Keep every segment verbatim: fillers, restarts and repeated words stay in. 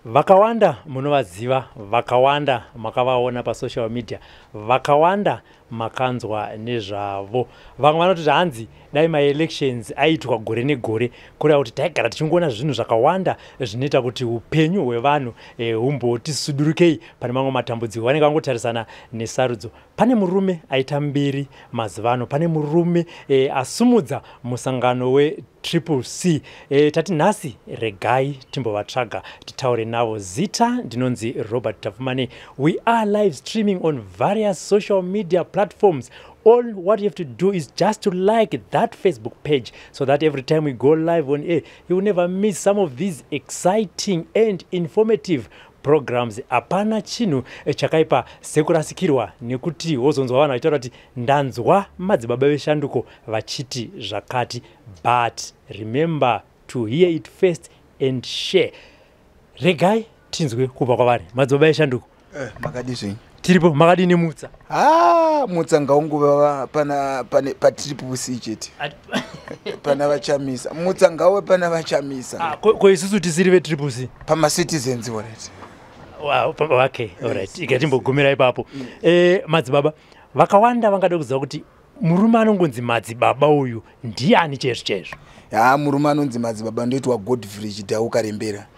Vakawanda munovaziva, vakawanda makavaona pa social media, vakawanda makanzwa nezvavo. Vamwe vanoti hanzi dai ma elections aitwa gore negore kureva kuti taigara tichingona zvinhu zvakawanda zvinoita kuti upenyu hwevanhu humboti sudurukei pane mamwe matambudziko. Vanenge vangotarisana nesarudzo. Pane murume aita mbiri mazivano, pane murume e, asumudza musangano we Triple C. E, tati nhasi regai timbovatsvaga titaure navo. Zita ndinonzi Robert Tafumane. We are live streaming on various social media platforms. All what you have to do is just to like that Facebook page so that every time we go live on air, you will never miss some of these exciting and informative programs. Apana chinu chakaipa sekurasikirwa nekuti wozonzwa vanhu vachitaura kuti ndanzwa MadziBaba veShanduko vachiti zvakati. But remember to hear it first and share. Regai tinzwe kubva kwavari. MadziBaba veShanduko. Eh, makadizvi. Tiripo makadini mutsa. Ah, mutsa ngaunguva pana pane pa Triple C chete. Pana vachamisa. Mutsa ngawe pana vachamisa. Ah, ko isusu tisiri ve Triple C. Pama citizens already. Wow, okay, all right. Ikatimbogumira ipapo. Eh, MadziBaba, vakawanda vangada kuziva kuti murume anongonzi MadziBaba uyu ndiani chezvo chezvo? Ya, murume anonzi MadziBaba ndoitwa Godfrey Chidau Karembera.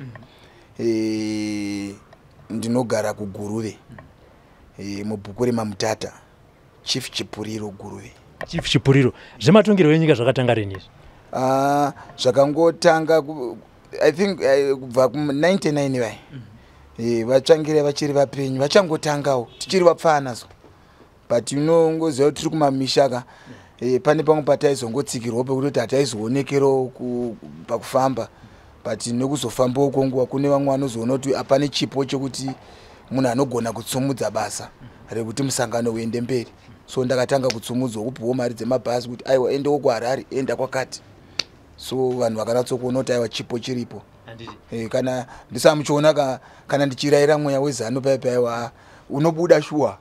Eh, ndinogara kuGuruve. Eh, mubhuku Mamutata. Chief Chipuriro Guruve. Chief Chipuriro. Zvematongero enyika zvakatanga rini? Ah, zvakangotanga I think kubva ku ninety-nine vai. Eh, vatsvangire vachiri vapenyu vachangotangawo tichiri vapfanazo. But you know ngoziva tiri kumamishaka eh, pane pamwe pataizongotsikirwa pekuti hataizoonekero pakufamba. But nekuzofamba uko nguva kune vamwe vanozoona kuti apane chipo chekuti munhu anogona kutsumudza basa rekuti musangano uende mberi. So ndakatanga kutsumudzwa kupiwa mari dzemabhasi kuti aiwa ende kuHarare enda kwakati. So vanhu vakanatsokuona kuti aiwa chipo chiripo. Eh, kana ndisamuchiona ka kana ndichiraira mweya wezano pai paiwa unobuda shuwa.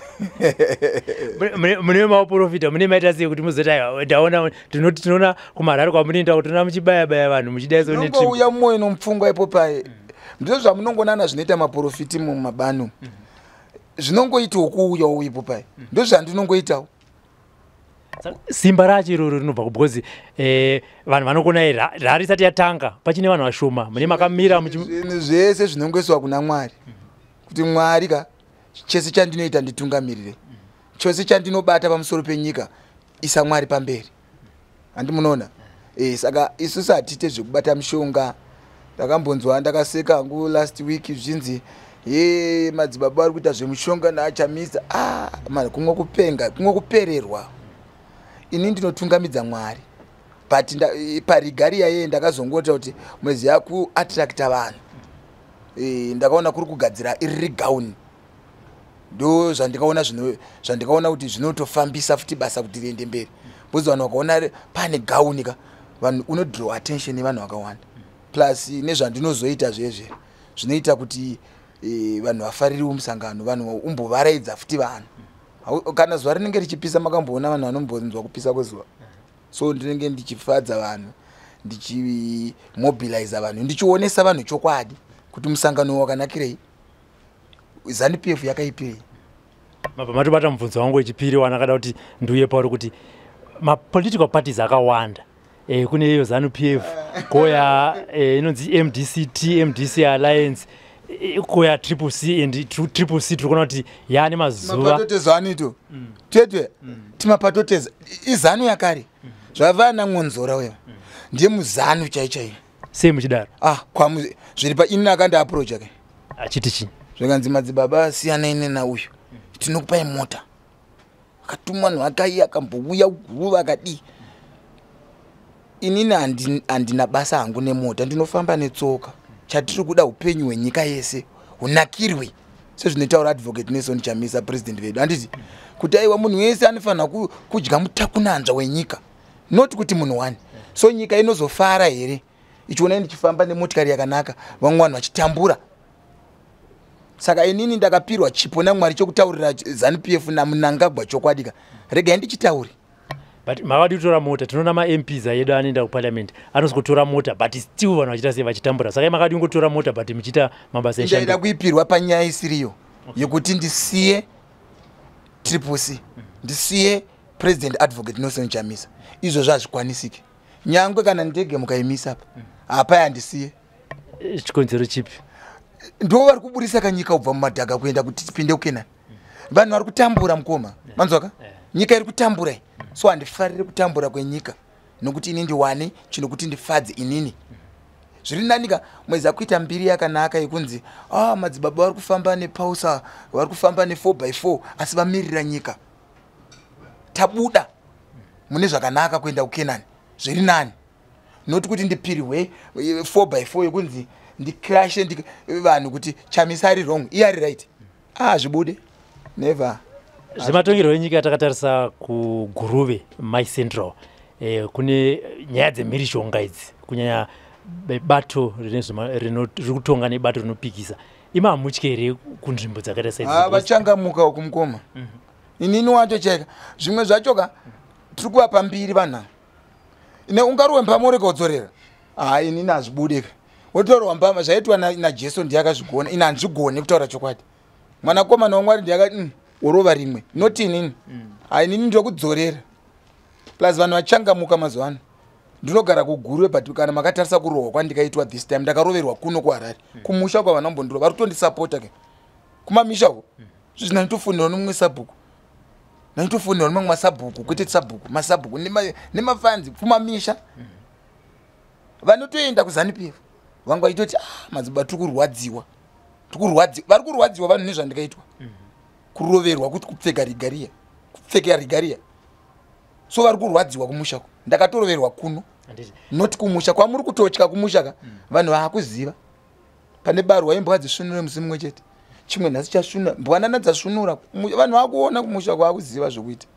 Mune maprofita mune maita sei kuti muzota ndaona tinoti tinoona kuMararo kwamunoenda kuti tona muchibaya baya vanhu muchidai so neti. Ngo uya moyo nomupfungwa ipo pai. Ndizvo zvamunongonana zvinoita maprofiti mumabanu. Zvinongoita ukuuya uipo pai. Ndizvo zvandinongoitawo. Simba racho iroro rinobva kubhozi eh vanhu vanokona rari isati yatanga pachine vanhu vashoma mune makamira zvinhu zvese zvinongoiswa kuna Mwari kuti Mwari ka chese chandinoita nditungamirire chose chandinobata pamusoro penyika isa Mwari pamberi. Handi munoona eh saka isusu hatite zvekubata mushonga. Ndakambonzwa ndakaseka ngu last week zvinzi ye MadziBaba ari kuita zvemushonga naachamisa. Ah mara kumwe kupenga kumwe kupererwa. Ini ndinotungamidza Mwari. But parigari yaye ndakazongota kuti mwezi yaku attracta vanhu. Eh ndakaona kuri kugadzira iri gown. Ndo zvandikaona zvino zvandikaona kuti zvinotofambisa futi basa kuti riende mberi. Bozi vanhu vakaona pane gown ka vanhu uno draw attention yevanhu vakawanda. Plus nezvandinozoita zvezve zvinoita kuti eh vanhu vafariri umusangano vanhu umbovaraidza futi vanhu. Kana zuva rinenge richipisa makamboona vanhu vanombonzwa kupisa kwezuva. So ndinenge ndichifadza vanhu ndichimobilize vanhu ndichionesa vanhu chokwadi kuti musangano wakanakirei Z R P yakaipirei. Matobata mubvunzo wangu wechipiri wanakada kuti ndiuye pauri kuti ma political parties akawanda. Eh kune iyo Z R P koya eh inonzi M D C T M D C Alliance koya Triple C and Triple C turikuona kuti yaane mazuva mapatoteza anito tete timapatoteza izano yakare zvavana ngonzora wewe ndiye muzano chaichai sei muchidaro. Ah kwamu zviri pa ina akanda approach yake achiti chi zvakanzi MadziBaba siyana ine na uyu tinokupa mota akatumwa vanhu akaiya akambouya Guruve akadi. Inini andi andina basa hangu nemota ndinofamba netsoka. Chatiri kuda upenyu hwenyika yese hunakirwe sezvinotaura advocate Nelson Chamisa president vedu. Handiti kuti aiwa munhu wese anofanira kudya mutakunanzva wenyika not kuti munhu wani. So nyika inozofara here ichiona ndichifamba nemotikari yakanaka vamwe vanhu vachitambura. Saka inini ndakapirwa chipo naMwari chokutaurira Z R P F namunangagwa chokwadika. Regai ndichitauri. but makadi kutora mota tinoona ma-M Ps ayedu anoenda kuparliament anozokutora mota but still vanhu vachita sei vachitambura saka makadi kungotora mota but muchiita mabasa ndaida kuipirwa panyaya isiriyo yekuti ndisiye triple C ndisiye president advocate Nelson Chamisa izvo zvazvikwanisiki nyangwe kana ndege mukaimisa apa apa yandisiye chikonzero chipi ndo vari kuburisa kanyika kubva mumadhaga kuenda kuti tipinde kukenani vanhu vari kutambura mukoma manzwaka nyika iri kutambura so handifariri kutambura kwenyika nokuti ini ndiwane chinokuti ndifadze inini zviri nanika mwedza kuita mbiri yakanaka yekunzi ah madzibaba vari kufamba nepausa vari kufamba ne four by four asi vamirira nyika tabuda mune zvakanaka kuenda kukenani zviri nani noti kuti ndipirwe four by four yekunzi ndicrashe ndi vanhu kuti Chamisa ari wrong iye ari right ah zvibude never zvematongero enyika takatarisa kuguruve my central eh, kune nyaya dzemhirishonga idzi kunyanya bato riri kutonga nebato rinopikisa ima hamutyere kunzvimbo dzakaita saidzi ah vachangamuka kumukoma inini wacho chaika zvimwe zvachoka tiri kuvapa mbiri vanhu ine ungaruwe mpama ureka kudzorera ah inini hazvibudika wotorwa mpama zvaitwa najesu ndiyakazvigona ina handizvigone kutaura chokwadi mwanakomana wamwari ndiyaka urova rimwe noti inini ah inini ndokudzorera plus vanhu vachangamuka mazuva ano ndinogara kugurwe but kana makatarisa kurohwa kwandikaitwa this time ndakaroverwa kuno kuharare kumusha kwavana mbondiro vari kutondisapota ke kumamisha uko zvizvi nditofunira nomumwe sabhuku nditofunira nomumwe masabhuku kwete sabhuku masabhuku nemafanzi kumamisha vanotoenda kuzanipira vangu vaitoti ah madzibaba tiri kurwadziwa tiri kurwadziwa vari kurwadziwa vanhu nezvandikaitwa kuroverwa kuti kupfeka rigariya kupfeka rigariya so vari kurwadziwa kumusha ko ndakatoroverwa kuno noti kumusha kwamuri kutotya kumusha ka vanhu vaakuziva pane barwa imbwa dzisvinure musi mumwe chete chimwe nhasi chasvina mbwanana dzasvinura vanhu vakuona kumusha kwaakuziva zvokuita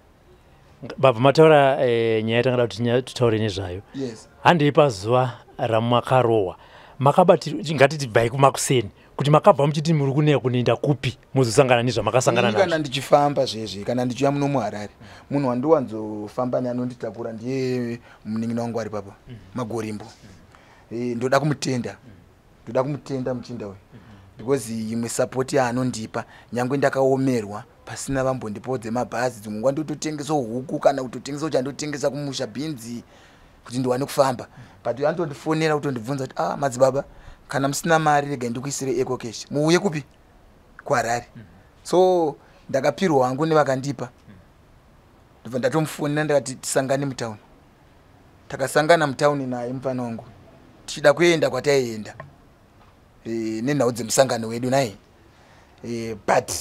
baba mataura eh, nyaya tangada kuti tutaure nezvayo yes handei pazuva ramakarohwa makabati ngatiti bvai kumakuseni kuti makabva muchiti muri kuneya kunoenda kupi muzosangana nezvamakasangana nazvo kana ndichifamba zvezve kana ndichiuya muno muharare munhu wandiwanzofamba neanonditakura ndiye munin'ina wangu ari papa magorimbo ndoda kumutenda ndoda kumutenda muchinda uyu because imwe sapoti yaanondipa nyangwe ndakaomerwa pasina vambondipodze mabhazi dzimwe nguva ndototengesa huku kana kutotengesa uchandotengesa kumusha bhinzi kuti ndiwane kufamba but antondifonera kutondibvunza kuti ah madzibaba kana musina mari rega ndikuisire eco cash muuye kupi kuharare so ndakapirwa wangu nevakandipa ndobva ndatomufonera ndakati tisangane mutauni takasangana mutauni naye mufana wangu tichida kuenda kwataienda e, nenhau dzemusangano wedu naye e, but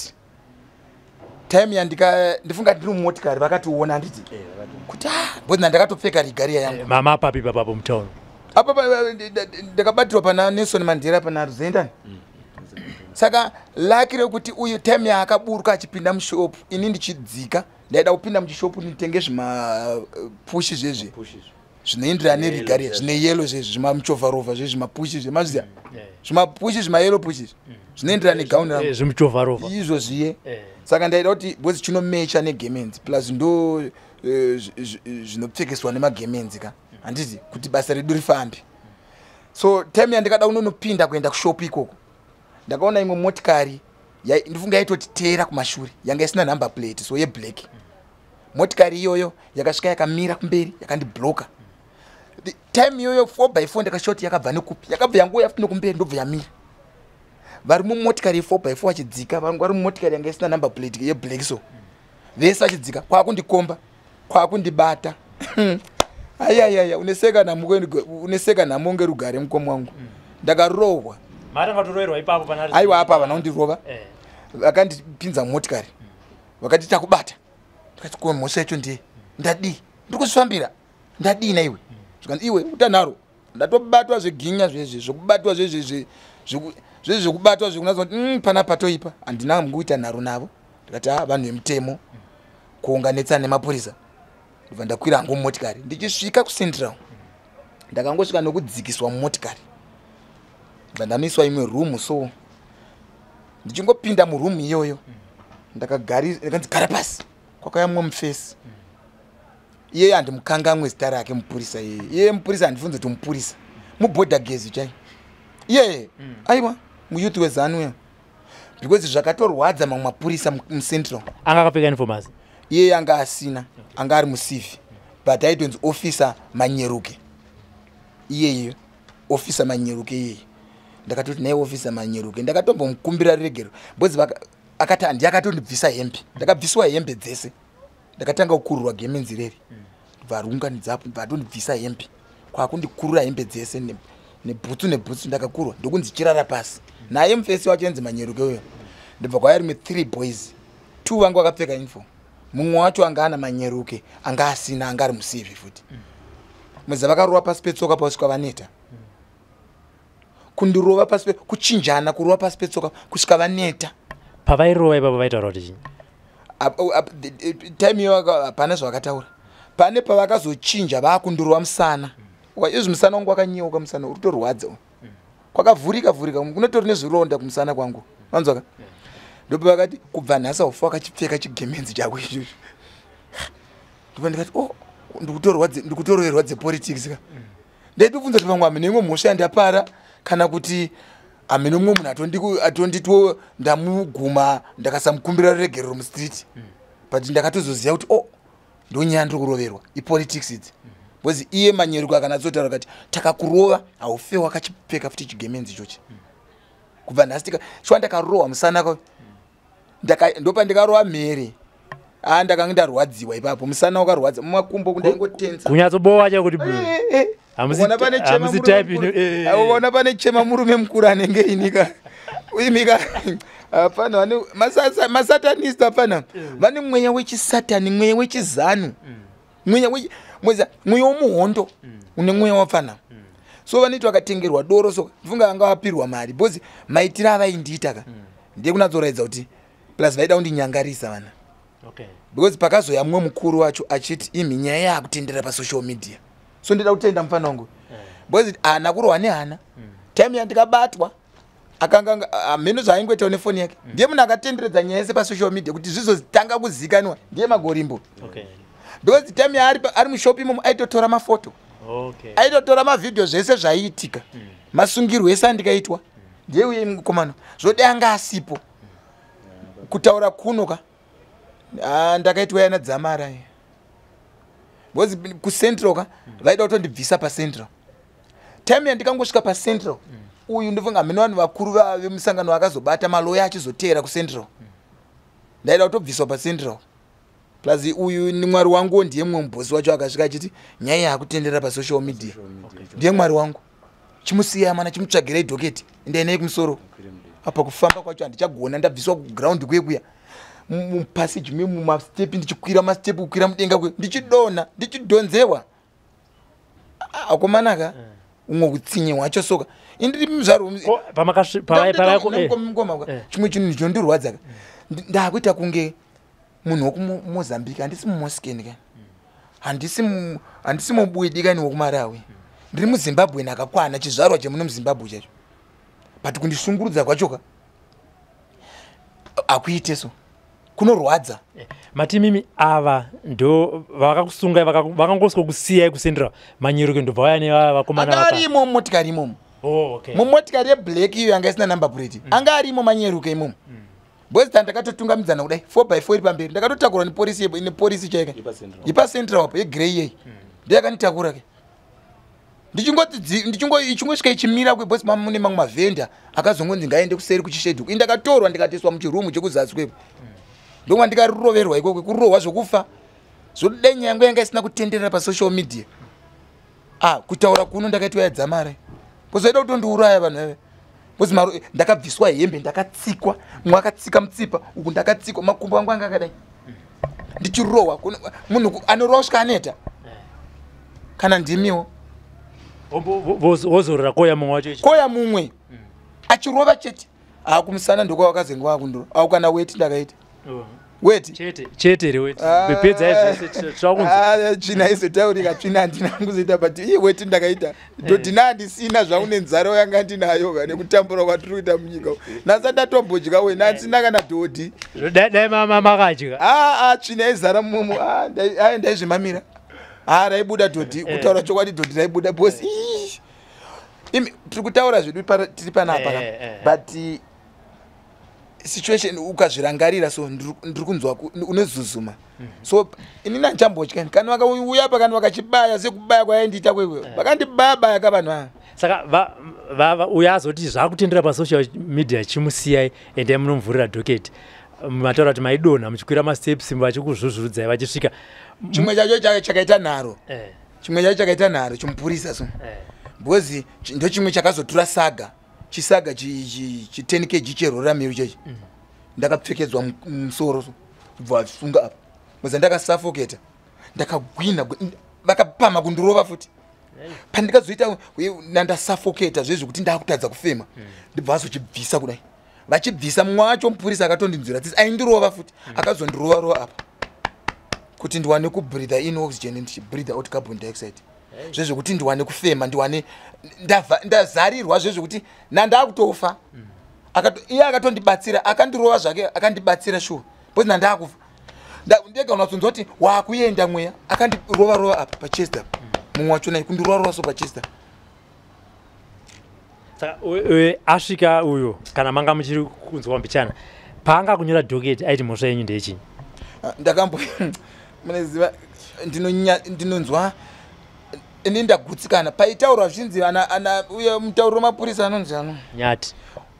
time yandika ndifunga ndiri mumotikari vakationa handiti kuti ah bwena ndakatopfeka rigariya yangu mama papi papapo mutauni apa ndakabatirwa pana Nelson Mandela pana Ruzendani saka laki rekuti uyu time yaakaburuka achipinda mushopu ini ndichidzika ndaida kupinda muchishopu nditenge zvimapushi zvezve zvinoenderana nerigariya zvine yellow zvezve zvimamuchovharova zvezve zvimapushi zvemaziya zvimapushi zvimayellow pushi zvinoenderana negauni rangu zvimuchovharova izvo zviye saka ndaida kuti bozi chinomecha negemenzi plus ndo zvinopfekeswa nemagemenzi ka handiti kuti basa redu rifambe so time yandikada unonopinda kuenda kushopu ikoko ndakaona imwe motikari ndifunga yaitoti tera kumashure yanga isina number plate so yeblack motikari iyoyo yakasvika yakamira kumberi yakandibloka time iyoyo four by four ndakashoti yakabva nekupi yakabva yangu yafuti nekumberi ndobva yamira vari mumotikari ye four by four vachidzika vangu vari mumotikari yanga isina number plate yeblack so vese vachidzika kwakundikomba kwakundibata ayayaya uneseka namuko uneseka namonge rugare mukomo wangu ndakarohwa mara ngatoroerwa ipapo panari aiwa apa vanondirova eh vakandipinza motikari vakati takubata tikati kwa mhosva yacho ndiye ndadi ndikuzvifambira ndadi na iwe zvikanzi iwe utanharo ndatobatwa zveginya zvezve zvokubatwa zvezve zvezve zvokubatwa zvekunazo mm pana patoipa andina munguita nharo navo ndikati ah vanhu vemutemo kuunganetsana nemapurisa ndibva ndakwira hangu mumotikari ndichisvika kucentral ndakangosvika nokudzikiswa mumotikari ndibva ndanoiswa imwe room so ndichingopinda muroom iyoyo ndakagari ndakanzi gara pasi kwakauya mumwe mufesi iye andimukangamwe zita rake mupurisa iye iye mupurisa andifunze kuti mupurisa mubhodha gezi chai iye mm. aiwa muyouth wezanu ya because zvakatorwadza mamwe mapurisa mucentral anga akapfeka uniform iye anga asina anga ari musivi but aitonzi officer manyeruke iyeyo officer manyeruke iye ndakatoti naye officer manyeruke ndakatombomukumbira regero because akati andi akatondibvisa hembe ndakabviswa hembe dzese ndakatanga kukururwa gemenzi reri varunganidzapo vatondibvisa hembe kwakundikurura hembe dzese nebhutsu nebhutsu ndakakurwa ndokunzi chirara pasi naye mufesi wacho enzi manyeruke uyo ndibva kwaari me three boys two vangu vakapfeka uniform mumwe wacho anga ana manyeruke anga asina anga ari musivi futi mweza vakarova pasi petsoka pasvika vaneta kundirova pasi kuchinjana kurova pasi petsoka kusvika vaneta pavairova ipapo vaitaura kuti time iyo hapana zvavakataura pane pavakazochinja vakundirova musana izvi musana wangu wakanyeuka musana uri kutorwadza kwakavhurika vhurika kunotori nezvironda kumusana kwangu vanzwaka ndopa vakati kubva nhasi ufa wakachipfeka chigemenzi chako izvozvo ndopa ndikati o ndikutoroverwa dzepolitics ka ndaitobvunza kuti vamwe hamene imwe mhosva yandapara kana kuti hamene umwe munhu atondito ndamuguma ndakasamukumbira ruregerero mustreet but ndakatozoziva kuti o ndonyaya ndiri kuroverwa ipolitics idzi because iye manyeruko akanatsotaura kuti takakurova haufe wakachipfeka futi chigemenzi ichochi kubva nhasi tika shwa ndakarohwa musana kwa ndopa ndikarova mhere a ndakanga ndarwadziwa ipapo musana wakarwadza mumakumbo kundaingotenza kunyatsobowa chakuti uona pane chema murume mukuru anenge inika uimika hapana masatanist hapana vane mweya wechisatani mweya wechizanu mweya mweya womuhondo une mweya wapfana so vaniti vakatengerwa doro so funga anga vapirwa mari because maitiro avaindiita ka ndiye kunatsoraidza kuti plus vaida kundinyangarisa vana because pakazoya mumwe mukuru wacho achiti imi nyaya yakutendera pasocial media so ndida kutenda mufana wangu because hana kurohwa nehana time yandikabatwa akanga hameno zvaingoitawo nefoni yake ndiye munhu akatenderedza nyaya yese pasocial media kuti zvizozitanga kuzikanwa ndiye magorimbo because time yaari ari mushopi imomo aitotora mafoto aitotora mavhidhio zvese zvaiitika masungirwo ese andikaitwa ndiye uye mukomano zvode anga asipo kutaura kuno ka ndakaitwa yana dzamara because kucentral ka vaida kutondibvisa pacentral time yandikangosvika pacentral uyu ndifunga hamene vanhu vakuru vemusangano vakazobata maloya achizoteera kucentral ndaida kutobviswa pacentral plus uyu ni mwari wangu ndiye mumwe mubosi wacho akasvika achiti nyaya yakutendera pasocial media ndiye mwari wangu chimusiya mana chimutsvagirei dhoketi ndainei kumusoro apa kufamba kwacho handichagona ndabviswa kuground kwekuya mupassage mumastepi ndichikwira mastepi kukwira mudenga kwe ndichidonha ndichidhonzewa akomanaka umwe kutsinye wacho soka indiri muzvaro chimwe chinhu chondirwadza ndakuita kunge munhu wokumozambique handisi mumosikeni kani handisi mubwidi kani wokumarawi ndiri muzimbabwean akakwana chizvarwa chemuno muzimbabwe chacho but kundishungurudza kwachoka akuite so kunorwadza matimimi ava ndo vakakusungai vakangoswa kusiyai kusendera manyeruke ndobva vaya nevakomana arimo motikari imomo mumotikari yeblack iyo yanga isina number plate anga arimo manyeruke imomo bozi tandakatotungamidzana kudai four by four iri pamberi ndakatotakurwa nepolisi nepolisi chaika ipa central apo yegrey yei ndeyakanitakura ke ndichingosvika ichimira kwebosi mune mamwe mavhenda akazongonzi ngaende kuseri kuchishedhuku indakatorwa ndikateswa muchirumu chekuzasi kwepo ndomwa ndikaroverwa ikoko kurohwa zvokufa zvodai nyange yanga isina kutenderera pasocial media ah kutaura kuno ndakaitwa yadzamara pozoida kutondiuraya vanhu ave bozi ndakabviswa hembe ndakatsikwa mumwe akatsika mutsipa uku ndakatsikwa makumbo angu anga akadai ndichirohwa munhu anorohwa kusvika aneta kana ndimiwo wozorora koya mumwe wacho koya mumwe achirova chete akumusana ndoko wakazenga wakundura au kana weti ndakaita weti chete chete re weti bepedza izvese tsakunzi ah china izo taurika china ndina kuzoita but iye weti ndakaita ndodina handisina zvaune nzaro yanga ndinayo kana kutambura kwatiri kuita munyika nasada tombodya we nasina kana dodi dai mama makadya ah ah china izara mumu ah dai ndaizvimamira ah raibuda dhodhi kutaura chokwadi dhodhi raibuda bosi imi tiri kutaura zvedu tiri panapa but situation ukazvirangarira so ndiri kunzwa unezuzuma so inini handichambotya kana vakauya pa kana vakachibaya sekubaya kwayaindiita kwekwe vakandibaya baya ka vanhu ava saka uya azoti zvakutendera pasocial media chimusiyai ende munomvurira doketi mataura kuti maidonha muchikwira masteps vachikuzvuzvurudzai vachisvika chimwe chacho chakaita nharo chimwe chacho chakaita nharo chimupurisa so because ndo chimwe chakazotura saga chisaga chi ten kilograms cherora miru chechi ndakapfekedzwa musoro so kubva vasunga apa because ndakasuffocata ndakagwina vakapama kundirova futi pandikazoita ndandasuffocata zvezvo kuti ndakutadza kufema ndibva vazochibvisa kudai vachibvisa mumwe wacho mupurisa akatondinzwira tsitsi aindirova futi akazondirova rova apa kuti ndiwane kubreathe in oxygen ndichibreathe out carbon dioxide zvezvo kuti ndiwane kufema ndiwane ndazarirwa zvezvo kuti nandakutofa iye akatondibatsira akandirova zvake akandibatsira shuwa because nandakufa ndega kunzwa kuti wakuenda mweya akandirova rova apa pachest apa mumwe wachona kundirova rova so pachest asvika uyo kana manga muchiri kunzwa mbichana paanga kunyora doketi aiti mhosva yenyu ndeyechinyi ndakambo munoziva ndinonzwa ini ndagutsikana paitaurwa zvinzi ana uye mutauri wemapurisa anonzi ano nyati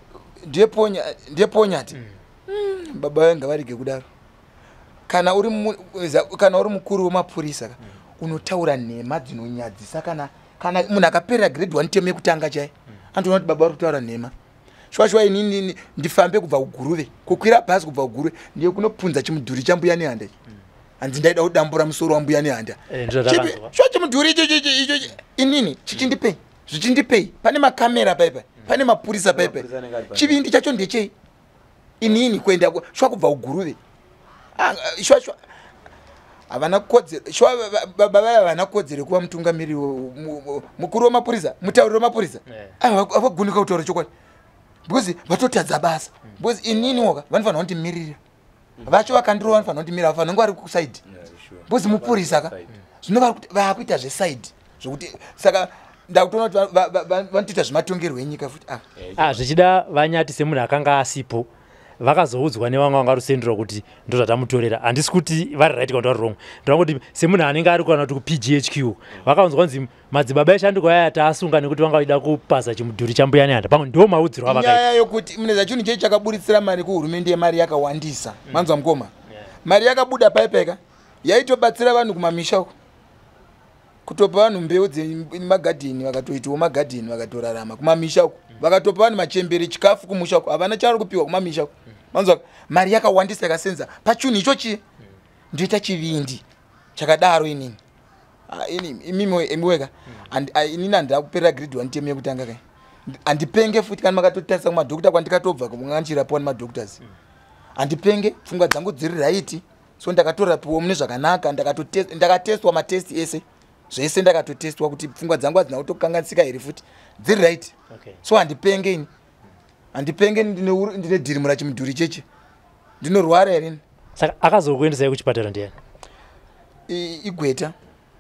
ndeponyati baba vanga varige kudaro kana uri kana uri mukuru wemapurisa unotaura nhema dzinonyadzisa kana kana munhu akaperera grade one term yekutanga chai antoona kuti baba vari kutaura nhema shwa shwa inini ndifambe kubva kuguruve kukwira bhazi kubva kuguruve ndiye kunopunza chimudhuri chambuya nehanda hanzi ndaida kudambura musoro wambuya nehanda shwa chimudhuri icho inini chichindipei zvichindipei pane makamera paipa pane mapurisa paipa chivindi chacho ndechei inini kuenda shwa kubva kuguruve shwa shwa havana kodzero shwa baba vaya havana kodzero kuva mutungamiri mukuru wemapurisa mutauri wemapurisa avagunika kutaura chokwadi because vatotadza basa because inini waka vanofanira kundimirira vacho vakandirova vanofanira kundimirira vafanira kunge vari kusaidi because mupurisa ka zvino vakuita zvesaidi zvokuti saka ndakutoona kuti vanotoita zvematongerwo enyika futi zvichida vanyati semunhu akanga asipo vakazoudzwa nevamwe vanga rusendera kuti ndo zvatamutorera handisi kuti vari right kana vari wrong ndova kuti semunhu anenge ari kana kuti ku P G H Q vakaunzwa kunzi madzibaba eShanduko aya taasunga nekuti vanga vaida kupasa chimudhuri chambuya nehanda pamwe ndo maudziro avakaita nyaya yokuti muneza chinhu chechi chakaburitsira mari kuhurumende yemari yakawandisa manzwa mukoma mari yakabuda paipeka yaitobatsira vanhu kumamisha uko kutopa vanhu mbeu dzemagadheni vakatoitawo magadheni vakatorarama kumamisha uko vakatopa vanhu machembere chikafu kumusha uko havana chavari kupiwa kumamisha uko manzwa mari yakawandisa yakasenza pachunhu ichochi ndoita chivindi chakadaro inini imimi emiweka inini handida kuperera grade one term yekutanga kai handipenge futi kana makatotarisa kumadhokita kwandikatobva kunganchirapiwa nemadhokitors handipenge pfungwa dzangu dziri raiti so ndakatorapiwa mune zvakanaka ndakatestwa matesti ese zvese ndakatotestwa kuti pfungwa dzangu hadzina kutokanganisika here futi dziri right so handipenge ini handipenge ndine dhirimura chimudhuri cheche ndinorwara here ini saka akazokuendesai kuchipatara ndiani igweta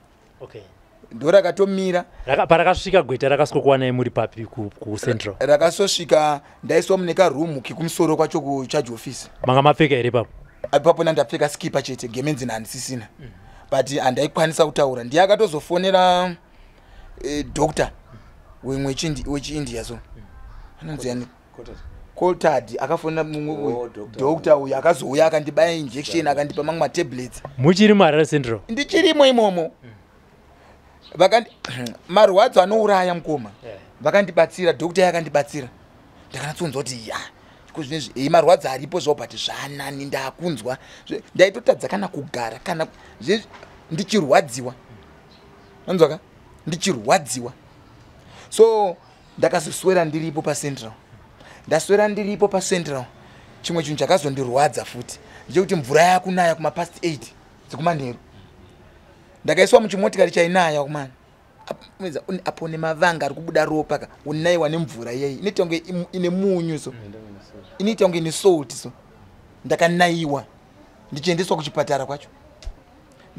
ndo rakatomira parakasvika gweta rakasvikokuwanai muri papi kucentral rakasosvika ndaiswa mune karumu kekumusoro kwacho kucharge office manga mapfeka here papo ipapo ndandapfeka skipa chete gemenzina handisisina but handaikwanisa kutaura ndiye akatozofonera doctor wemwe wechiindia so anonziani coltad akafonera mumwe doctor uyu akazouya akandibaya injection akandipa mamwe matablets muchiri muHarare Central ndichirimo imomo vakandi marwadzo anouraya mukoma vakandibatsira doctor yakandibatsira ndakanatsonzwa kuti ya kuzvinezvi ei marwadzo aripo zvawo but zvanani ndakunzwa ndaitotadza kana kugara kana ndichirwadziwa anzwaka ndichirwadziwa so ndakazoswera ndiripo pacentral ndaswera ndiripo pacentral chimwe chinhu chakazondirwadza futi ndechekuti mvura yakunaya kumapast eight dzekumanheru ndakaiswa muchimotikari chainaya kumana apo nemavanga ari kubuda ropa ka unaiwa nemvura yei inoita kunge ine munyu so inoita kunge ine salt so ndakanaiwa ndichiendeswa kuchipatara kwacho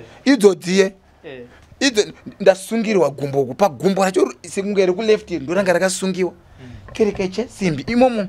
idzodziye idzo ndasungirwa gumbo ku pagumbo racho sekunge ri ku left ndoranga rakasungiwa kerekeche simbi imomo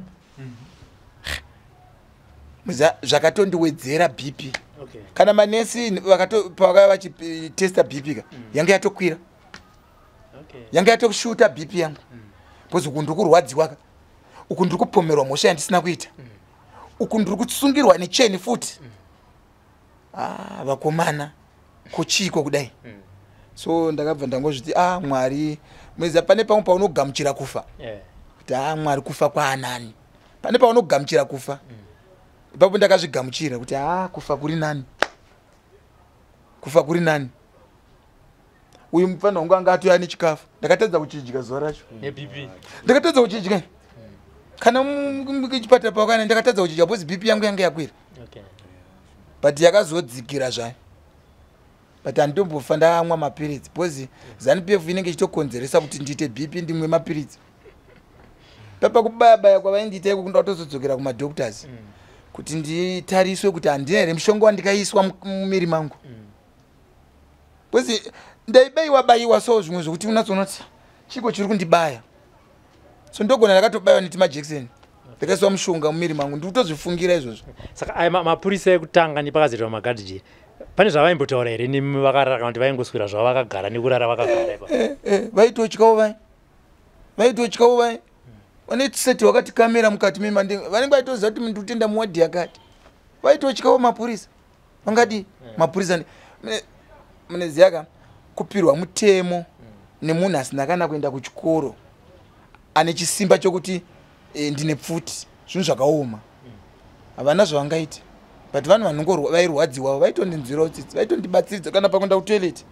muza zvakatondiwedzera B P kana manesi vakato pavakava vachitesta B P ka yange yatokwira yange yatoshuta B P yangu pozi uku ndiri kurwadziwa ka uku ndiri kupomerwa mhosva yandisina kuita uku ndiri kusungirwa necheni futi ah vakomana kuchiko kudai so ndakabva ndangozviti ah Mwari mweza pane pamwe paunogamuchira kufa kuti ah Mwari kufa kwaanani pane paunogamuchira kufa ipapo ndakazvigamuchira kuti ah kufa kuri nani kufa kuri nani uyu mufana wangu anga atoya nechikafu ndakatadza kuchidya zuva racho ndakatadza kuchidya kana muchipatara pakana ndakatadza kuchidya bozi B P yangu yange yakwira but yakazodzikira zvayo but handitombofa ndamwa mapiritsi bozi Z R P inenge ichitokonzeresa kuti ndiite B P ndimwe mapiritsi papa kubaba kwavaindita iko kunda kutozodzokera kumadoctors kuti nditariswe kuti handina here mushonga wandikaiswa mumiri mangu kwezi ndaibayiwa bayiwa so zvimwe zvokuti unatsonoti chiko chiri kundibaya so ndogona ndakatobayiwa neti majekiseni ndakaiswa mushonga mumiri mangu ndiri kutozvifungira izvozvo. Saka aya mapurisa ekutanga nepakazoitwa magadhiji pane zvavaimbotaura here nemi vakarara kana kuti vaingoswira zvavo vakagara nekurara vakagara ipa? vaitotyawo vai vaitotyawo vai vane tiseti wakati kamera mukati memande vanenge vaitoziva kuti mundu utenda muwadhi yakati vaitotyawo mapurisa vangadi mapurisa muneziyaka kupirwa mutemo nemunhu asina kana kuenda kuchikoro ane chisimba chokuti ndine pfuti zvinhu zvakaoma havana zvavangaita but vanhu vanongo vairwadziwa vaitondinzwirawo tsitsi vaitondibatsiridza kana pakuenda kutoilet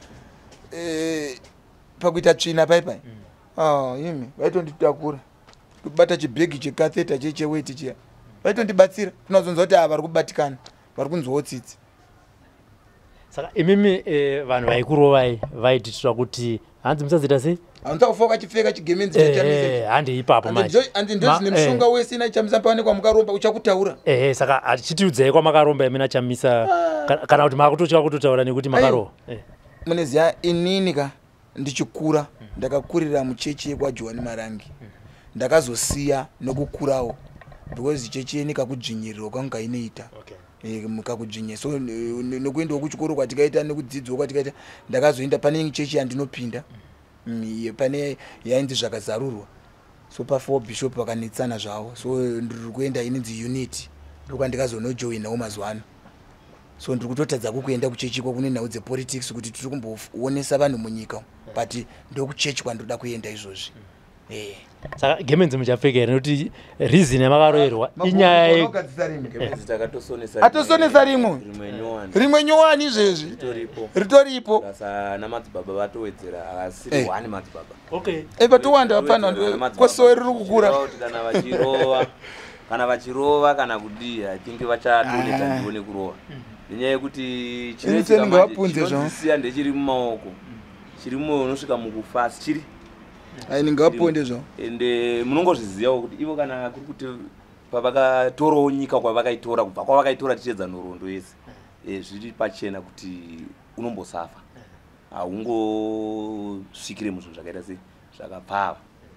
pakuita tsvina paipai imi vaitonditakura kubata chibhegi chekatheta che cheweti chiya vaitondibatsira kunazonza kuti ava vari kubatikana vari kunzwawo tsitsi. Saka imimi vanhu vaikurovai vaititira kuti hanzi musazoita sei hanza kufoka chipfeka chigemenzi handi ipapo handi ndozvine mushonga wese inachamisa paonekwa mukaromba uchakutaura ehe saka hachitiudzai kwamakaromba imina chamisa kana kuti makutochwa kutotaura nekuti makarohwa muneziya inini ka ndichikura ndakakurira muchechi yekwaJohani Marangi ndakazosiya nokukurawo because chechi yeni kakudzvinyirirwa kwanga inoita mukakudzvinya so nokuendawo kuchikoro kwatikaita nekudzidzwa kwatikaita ndakazoenda pane chechi yandinopinda pane yainzi zvakazarurwa so pafour bishop vakanetsana zvavo so ndiri kuenda inonzi unity ndokwandikazonojoinawo mazuva ano so ndiri kutotadza kukuenda kuchechi iko kune nhau dzepolitics kuti tiri kumboonesa vanhu munyika but ndokuchechi kwandoda kuenda izvozvi. Saka gemenzi muchapfeka here nekuti reason yamakaroerwa inyaya atosonesa rimwe rimwe nyowani izvezvi ritoripo namadzibaba vatowedzera asiri wani madzibaba epatowanda vapana kosowe riri kukura kana vachirova kana vachirova kana kudii atinge vachatoleta ndione kurova nenyaya yekuti chinosiya ndechiri mumaoko chiri mumwe unosvika mukufasi chiri ainingavaponde zvo ende munongozvizivawo kuti ivo kana kuri kuti pavakatorawo nyika kwavakaitora kubva kwavakaitora tichedza nhoroondo yese zviri pachena kuti unombosafa haungosvikire muzvinhu zvakaita sei zvakapfava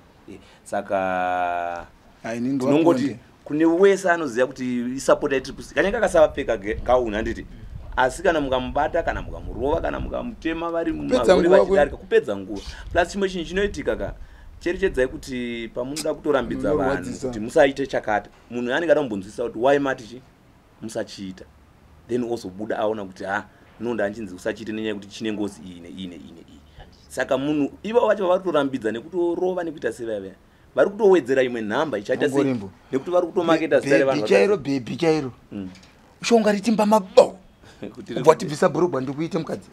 saka tinongoti kune wese anoziva kuti isapota itripusi kanyanga kasavapfeka gauni handiti asi kana mukamubata kana mukamurova kana mukamutema vari mumagori vachidarika kupedza nguva plus chimwe chinhu chinoitika ka cherechedzai kuti pamunoda kutorambidza vanhu kuti musaite chakati munhu anenge anombonzwisisa kuti why mati chi musachiita then ozobuda aona kuti ha nonda anchinzi usachiite nenyaya yekuti chine ngozi iyi neii neii neii saka munhu ivo vacho vari kutorambidza nekutorova nekuita sevave vari kutowedzera imwe nhamba ichaita sei nekuti vari kutomaketa zita revanhu chairo bhebi chairo ushonga ritimba mabo kubva tibvisa bhurugwa ndikuite mukadzi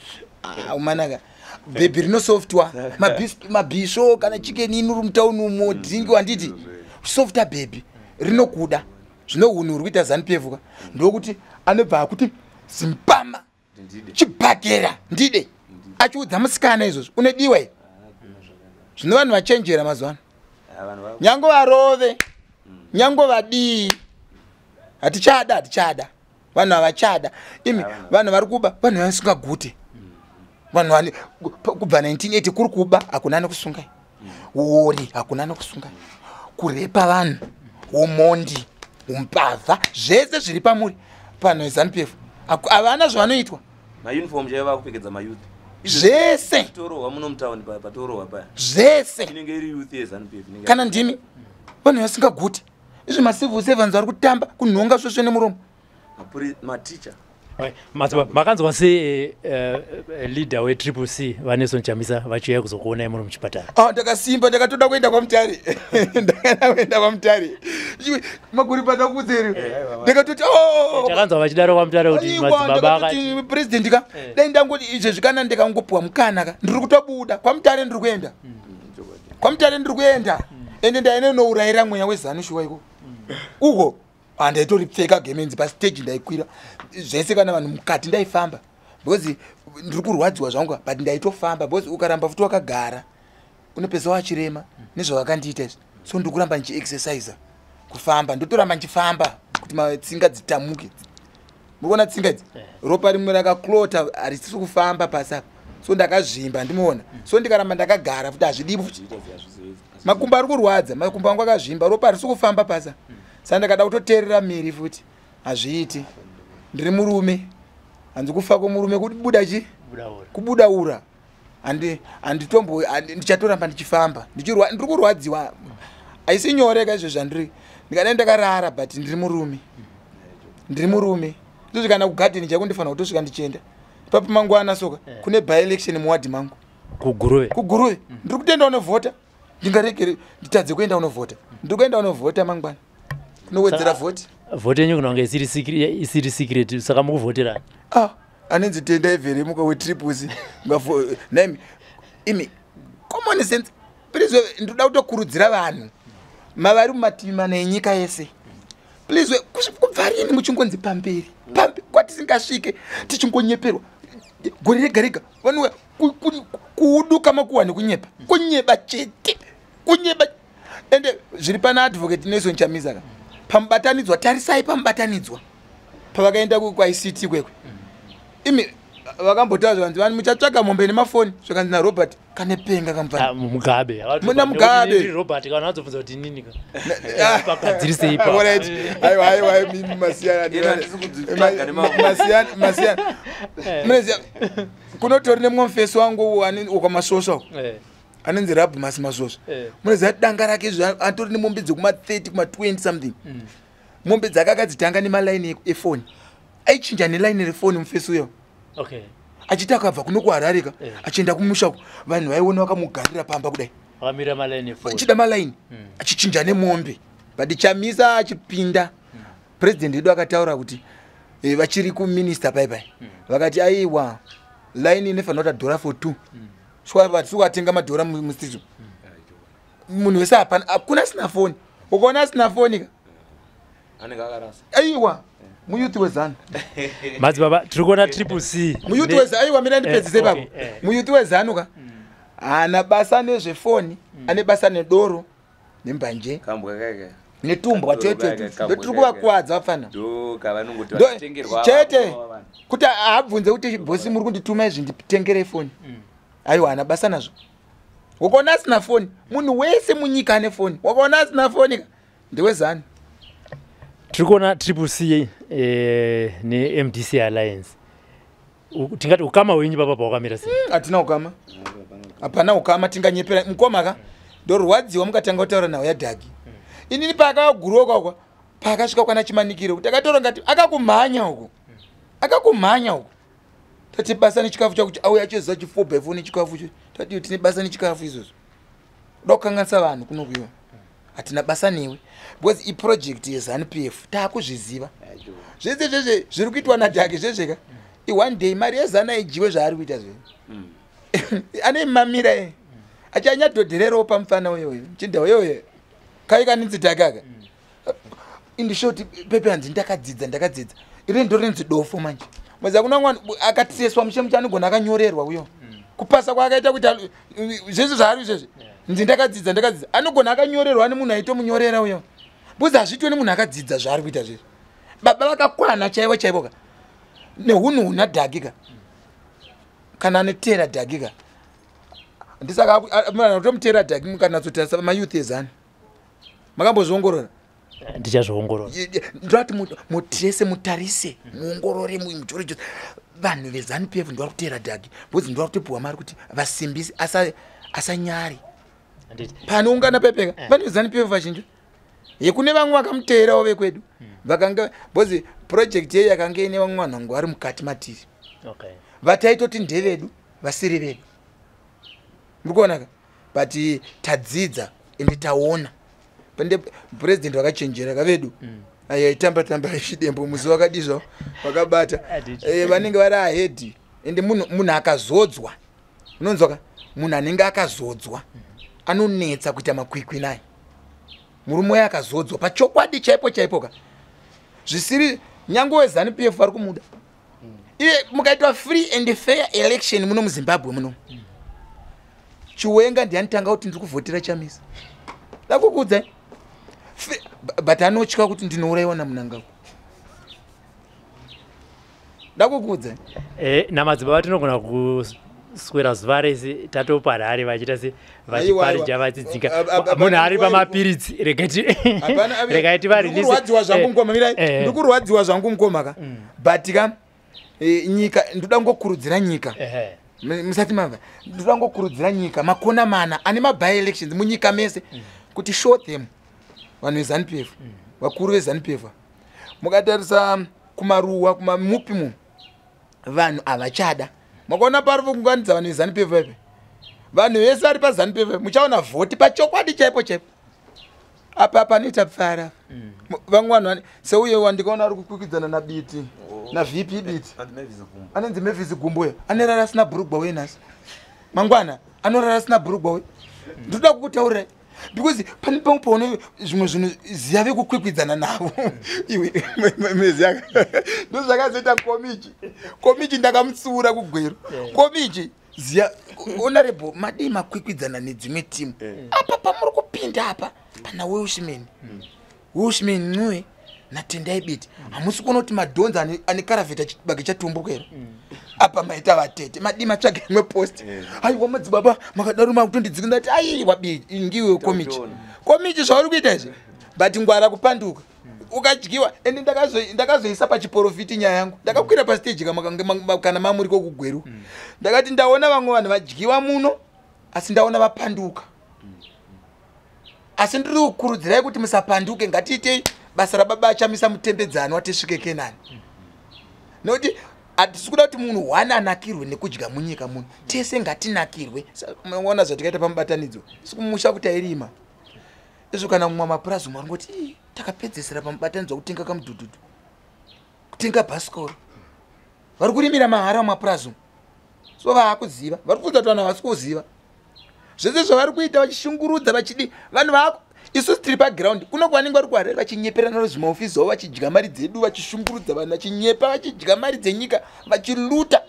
umanaka bhebhi rinosoftwa mabhisho kana chikeni ino ri mutauni umo dhingi wanditi softa bhebhi rinokuda zvino unhu uri kuita zanupevhuka ndokuti anobva akuti zimbama chibhagera ndide achiudza musikana izvozvo unodiwa here zvino vanhu vachenjera mazuva ano nyange varove nyange vadii hatichada hatichada vanhu havachada imi vanhu vari kuba vanhu vasingagute vanhu vani kubva nineteen eighty kuri kuba hakuna nekusungai uri hakuna nekusungai kurepa vanhu umondi umbavha zvese zviri pamuri panhu veZANU-P F havana zvavanoitwa mauniform chaiva kupfekedza mayouth zvese torohwa muno mutauni patorohwa paya zvese inenge iri youth yeZANU-P F kana ndimi vanhu vasingagute izvi macivil servants vari kutamba kunhonga svesve nemuromo maticha makanzwa sei leader wetriple C vaNelson Chamisa vachiuya kuzokuonai muri muchipatara? Ndakasimba ndakatoda kuenda kwamutare ndakada kuenda kwamutare maguri pata kudzeri ndakatoti chakanzwa vachidaro kwamutare kuti madzibaba akati president ka dai ndangoti izvo zvikana ndikangopuwa mukana ka ndiri kutobuda kwamutare ndiri kuenda kwamutare ndiri kuenda ende ndaine nourayira mweya weZANU shuwa iko uko handaitoripfeka gemenzi pastage ndaikwira zvese kana vanhu mukati ndaifamba because ndiri kurwadziwa zvangu but ndaitofamba because ukaramba futi wakagara unopesa wachirema nezvavakandiita izvi so ndikuramba nchiexercise kufamba ndotoramba nchifamba kuti matsinga dzitamuke muona tsinga idzi ropa rimwe rakaklota harisisi kufamba pasapa so ndakazvimba ndimuona so ndikaramba ndakagara futi hazvidipo makumbo ari kurwadza makumbo angu akazvimba ropa harisi kufamba pasa saka ndakada kutoteerera miri futi hazviiti ndiri murume hanzi kufa kwomurume kubuda chi kubudaura handitombo ndichatoramba ndichifamba ndiri kurwadziwa haisi nyoreka izvo zvandiri ndikadai ndakarara but ndiri murume ndiri murume ndosvikana kugadheni chako ndifanira kutosvika ndichienda ipapo mangwana soka kune by election muwadhi mangu kuguruve kuguruve ndiri kutoenda unovhota ndingaregere nditadze kuenda unovhota ndiri kuenda unovhota mangwana kunowedzera vhoti vhoti yenyu kunanga isiri secret saka mukuvhoterani ah anenzi tenda evheri muka wetripusi naimi imi common sense please ndoda kutokurudzira vanhu mavari mumativi mana enyika yese please kubva rini muchingonzi pamberi pambe kwatisingasvike tichingonyeperwa gore rega rega vanhu kuuduka makuwani kunyepa kunyepa chete kunyepa ende zviri pana advocate Nelson Chamisa pamubatanidzwa tarisai pamubatanidzwa pavakaenda kwa ICT kwekwe imi vakambotaura zvanzi vanhu muchatsvaga mombe nemafoni zvakanzi naRobert kane penga kamufana mugabe muna mugabe Robert kana adzobvunza kuti nini ka pakadzirise ipa alright ayo ayo ayo mimi masiyana masiyana masiyana mnezi kunotori nemwomfesi wangu ani ukamasosha anenzi Rab Masimasosha mnezi danga rake atori nemombe dzekuma thirty kuma twenty something mombe dzakakadzitanga nemaline efoni aichinja neline refoni mufesi uyo okay achita akabva kuno kuhararika achienda kumusha vanhu vaiona vakamugarira pamba kudai akamira maline efoni achida maline achichinja nemombe but Chamisa achipinda president edu akataura kuti vachiri kuminister pai pai vakati aiwa line inofanira kuti dhora for two swa vati sukatenga madhora mustizo munhu wese hapana hakuna sina foni ukaona sina foni anenge akarasa aiwa muyuthi wezana MadziBaba tiri kuona triple C muyuthi wezana aiwa mina ndipedzise babo muyuthi wezanuka ana basa nezvefoni ane basa nedoro nembanje kambwa kake netumbo atete tiri kuvakwadza vafana ndoka vanongoti vatengerwa chete kuti abvunze kuti bosi muri kundituma izvi nditengere foni aiwa ana basa nazvo wakaona asina foni munhu wese munyika ane foni wakaona asina foni ndewezani tiri kuona triple C eh, ne-M D C Alliance tingati ukama hwenyu baba pawakamira sei hatina ukama hapana ukama tinganyepera mukomaka ndorwadziwa mukatanga kutaura nawo yadhagi inini paakaguruka uko paakasvika kwana chimanikiro kuti akatora ngati akakumhanya uko akakumhanya uko tati basa nechikafu chakuti auya achizoza chi four by four nechikafu cho tati tine basa nechikafu izvozvo uda kukanganisa vanhu kunokuiwa hatina basa newe because iproject yeZRP taakuzviziva zvese zvezve zviri kuitwa nadhagi zvezveka one day mari yezana ijiwe zvaari kuita zve ane mamira e achanyadhodhererawo pamufana uyoyo chinda uyoyo kaikaninzi dhagaka indishoti pepe hanzi ndakadzidza ndakadzidza iri ndorinzi dofo manje maza kuna mwana akateswa mushemu chanogona akanyorerwa uyo kupasa kwakaita kuti zvese zvaari izvezvi nzi ndakadzidza ndakadzidza anogona akanyorerwa ane munhu aitomunyorera uyo buzi hazvitwe nemunhu akadzidza zvaari kuita zvezvi baba vakakwana chaivo chaivoka nehunhu huna dhagika kana anetera dhagika ndisaka kutomutera dhagi mukanatsotarisa mayouth ezani makambozviongorora ndichazviongorora ndoti mutrese mutarise muongorore mutori chose vanhu veZRP ndvari kutera dhagi bcause ndvari kutopiwa mari kuti vasimbisi asanyari panoungana pepeka vanhu veZRP vazhinji yekune vamwe vakamuteerawo vekwedu vakanga bcause project yeyo yakanga ine vamwe vanhu vangu vari mukati matiri vataitoti ndevedu vasiri vedu murikuonaka but tadzidza ende taona pande president vakachenjera kavedu aitamba tamba chidembo musi wakadizva vakabata vanenge vari ahead ende munhu akazodzwa unonzwaka munhu anenge akazodzwa anonetsa kuita makwikwi naye murume uyo akazodzwa pachokwadi chaipo chaipoka zvisiri nyange weZRP vari kumuda iye mukaitwa free and fair election muno muZimbabwe muno chiwenga ndianitanga kuti ndiri kuvhotera Chamisa ndakukudza but anotya kuti ndinourayiwa namunangagwa ndakukudza eh namadzibaba tinogona kuswera zuva rese tatopa hari vachiita se vachiparija vachidzinga munhu ari pamapiritsi regai tivarwadziwa zvangu mukoma mirai ndikurwadziwa zvangu mukoma ka but ka nyika ndoda ngokurudzira nyika musati mava ndoda ngokurudzira nyika makona mana ane maby elections munyika mese kuti show them vanhu veZANU-P F vakuru veZANU-P F mukatarisa kumaruwa kumamupi mu vanhu avachada makona pari kunganidza vanhu veZANU-P F ipe vanhu vese ari paZANU-P F muchaona vhoti pachokwadi chaipo chaipo apa panoita pfara vamwe vanhu seuye wandikaona ari kukwikwidzana nabiti navp biti anenzi Mavis Gumbuya anerara asina bhurugwa wenhasi mangwana anorara asina bhurugwa we ndoda kukutaurirai because pane pamwe paone zvimwe zvinhu ziyave kukwikwidzana navo iwe mezi yaka ndozvakazoita komichi komichi ndakamutsiura kugwero komichi ziya honorable madii makwikwidzana nedzimwe timu apa pamuri kupinda apa pana Welshman Welshman nwe natendai biti hamusi kuona kuti madhonza ane karavheta chibage chatumbuka here apa maita vatete madii matsvaga imwe post aiwa madzibaba makadaro makutondidzika ndati aiwa biti ngiwe komichi komichi zvauri kuita izvi but ngwara kupanduka ukadyiwa ende ndakazoisa pachiprofiti nyaya yangu ndakakwira pastage kana mamuri kokugweru ndakati ndaona vamwe vanhu vadyiwa muno asi ndaona vapanduka asi ndiri kukurudzirai kuti musapanduke ngatiitei basa rababa achamisa mutembedzano watisvike Kenani nokuti hatisi kuda kuti munhu one anakirwe nekudya munyika muno tese ngatinakirwe muona zvatikaita pamubatanidzo sikumusha kuti airima izvo kana mumwe mapurazi umwe aringoti takapedzesera pamubatanidzo kutenga kamudhudhudhu kutenga bhasikoro vari kurimira mahara mumapurazi so vaakuziva vari kuudza kuti vanhu havasi kuziva zvese zvavari kuita vachishungurudza vachidi vanhu vaako isusu tiri paground kuno kwavanenge vari kuharari vachinyeperana nezvimaofisi avo vachidya mari dzedu vachishungurudza vanhu vachinyepa vachidya mari dzenyika vachiluta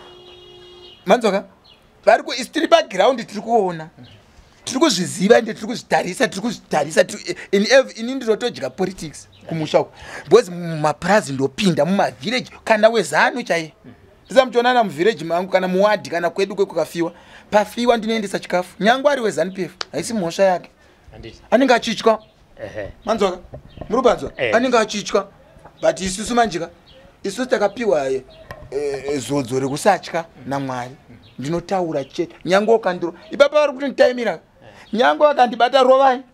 manzwaka vari isu tiri paground tiri kuona tiri kuzviziva ende tiri kuzvitarisa tiri kuzvitarisa ini ndinotodya politics kumusha uko because mumapurazi ndopinda mumavhireji kana weZANU chaiye ndisamuchionana muvhireji mangu kana muwadhi kana kwedu kwekukafiwa pafiwa ndinoendesa chikafu nyangu ari weZANU-P F haisi mhosva yake anenge achitya manzwaka murubanzwa anenge achitya but isusu manjika isusu takapiwa zodzo rekusatya naMwari ndinotaura chete nyangu wakandiro ipapa vari kutonditaimira nyangu wakandibata rovai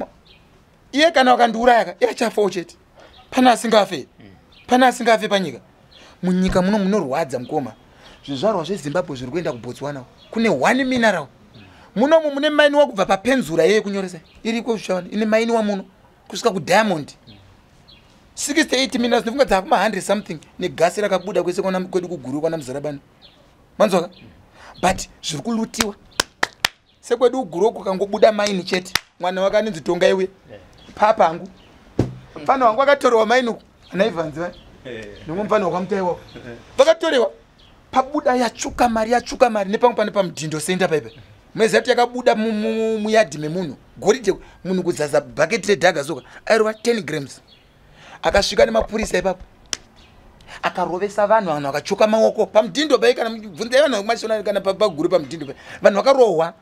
iye kana wakandiuraya iye achafawo chete pana asingafe pana asingafe panyika munyika muno munorwadza mukoma zvizvarwa zveZimbabwe zviri kuenda kuBotswana kune one mineral munomu mune maini wakubva papenzura yeye kunyoresa iriko zvichaona ine maini wamuno kusvika kudiamond sixty-eight minerals ndinofunga dzakuma one hundred something negasi rakabuda kwese kwedu kuguru kwana Muzarabani manzwaka but zviri kulutiwa sekwedu kuguru kukangobuda maini chete mwana wakanenzi tonga iwe papa angu mfana wangu akatorewa maini anaivanzi vai nomwe mfana wakamutaiwa vakatorewa pabuda yachuka mari yachuka mari nepamwe pane pamudhindo senda paipe mwezati yakabuda muyadhi memunhu goridhe munhu kudzaza bhaketi redhaga zoka airova ten grams akasvika nemapurisa ipapo akarovesa vanhu vanhu vakachoka maoko pamudhindo pai kana bvunzai vanhu vakumashona kana paguru pamudhindo pai vanhu vakarohwa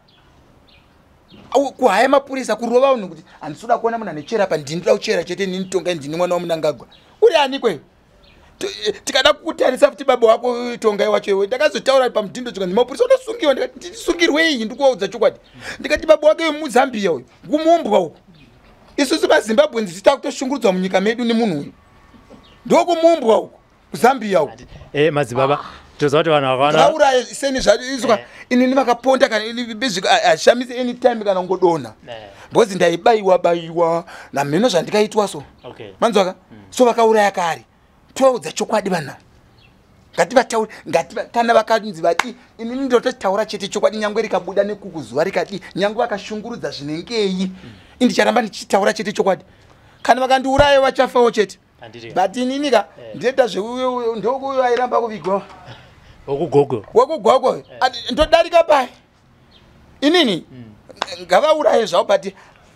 kuhaya mapurisa kurova vanhu kuti handisuda kuona munhu anechera pa ndinoda kuchera chete nini tonga ndini mwana wamunangagwa uri ani kweyo tikada kukutarisa kuti baba wako tongai wacho iwe ndakazotaura pamudhindo chika ndimapurisa unosungiwa ndikati ndisungirwei ndikuwaudza chokwadi ndikati baba wake wemuzambia uyu ngumumbwa uku isusu vaZimbabwe ndisita kutoshungurudzwa munyika medu nemunhu uyu ndokumumbwa uku kuzambia uku eh madzibaba toza kuti vanhu vakaona taura iseni zvaizwa inini vakaponda kana ini bezvika ashamise any time kana ngodona because ndaibayiwa bayiwa namheno zvandikaitwa so manzwaka so vakauraya kare toudza chokwadi vanhu ngativataure kana vakanzi vati inini ndototaura chete chokwadi nyangwe rikabuda nekukuzuva rikadi nyangwe vakashungurudza zvinengei indicharamba ndichitaura chete chokwadi kana vakandiuraya vachafawo chete but ininika ndinoita zvendouyo airamba kuvigwa wokugogo wokugogo ndodarika pai inini ngavauraye zvavo but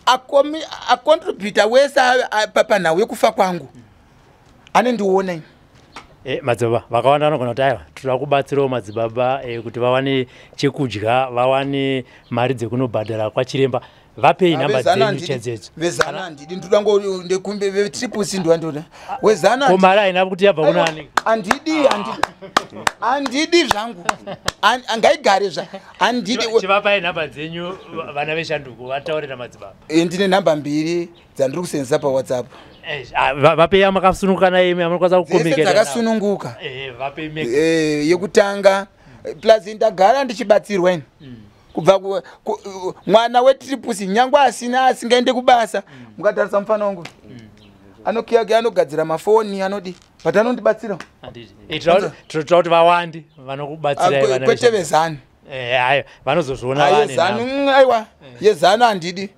acontributa wese panhau yekufa kwangu ane ndiona. Eh, madzibaba vakawanda vanogona kuti aiwa toda kubatsirawo madzibaba eh, kuti vawane chekudya, vawane mari dzekunobhadhara kwachiremba. Vapei namba dzenyu chedzedzo. Vezana handidi ndoda ndekumbe vetripusi ndwandoda. Wezana ko mari haina kuti yabva kuna ani? Handidi handidi. Handidi zvangu. Angaigare zva. Handidi. Chivapai namba dzenyu vana veShanduko vataurira madzibaba. Eh, ndine namba mbiri dzandiri kusenzesa pa WhatsApp. Eh, vapei makasunungukana imi amunokwanisa kukomunicate. Dzakasununguka. Eh, vapei mix. Eh, yekutanga plus ndagara ndichibatsirwa ini. Kubva mwana wetripusi nyangwa asina asingaende kubasa mukatarisa mufana wangu anokiya anogadzira mafoni anodi but anondibatsira handidi itoda kuti vawandi vanokubatsira vana kwete vezana eh hayo vanozozviona vane zana aiwa yezana handidi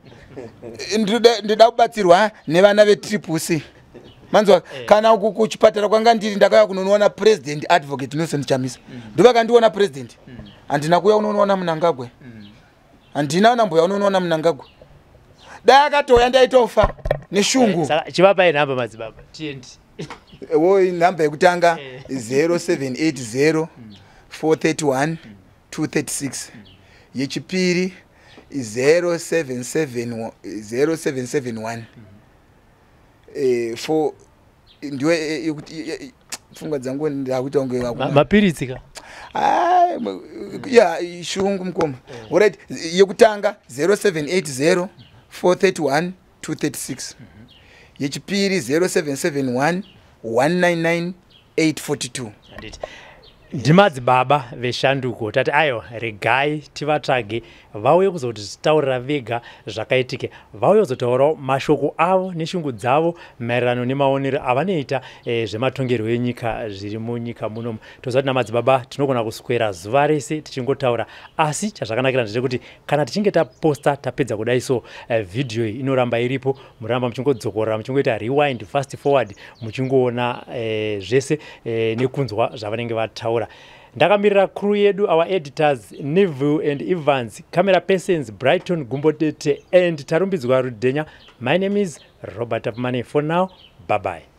ndida kubatsirwa nevana vetripusi manzwa kana kuchipatara kwanga ndiri ndakauya kunoona president advocate Nelson Chamisa ndovakandiona president handina kuya unoona Munangagwe handina namboya unoona Munangagwe dai akatoya ndaitofa neshungu. Saka chivapai namba madzibaba tiendi wo namba yekutanga zero seven eight zero four three one two three six yechipiri zero seven seven zero seven seven one eh for ndiwe pfungwa dzangu ndakuita unge mapiritsi ka ah ya shungu mkoma alright yekutanga zero seven eight zero four three one two three six yechipiri zero seven seven one one nine nine eight four two. ndimadzibaba veShanduko tati ayo regai tivatsvage vauye kuzotitaurira vega zvakaitike, vauye kuzotaurawo mashoko avo neshungu dzavo maererano nemaonero avanoita e, zvematongerwo enyika zviri munyika munomu. Toziva kuti namadzibaba tinogona kuswera zuva rese tichingotaura, asi chazvakanakira ndechekuti kana tichinge taposta tapedza kudai so e, video iyi inoramba iripo, muramba muchingodzokorera muchingoita rewind fast forward muchingoona e, zvese e, nekunzwa zvavanenge vataura. Ndakamirira crew yedu, our editors Neville and Evans, camera persons Brighton Gumbodete and Tarumbidzwa Rudenya. My name is Robert Apmane. For now, bye bye.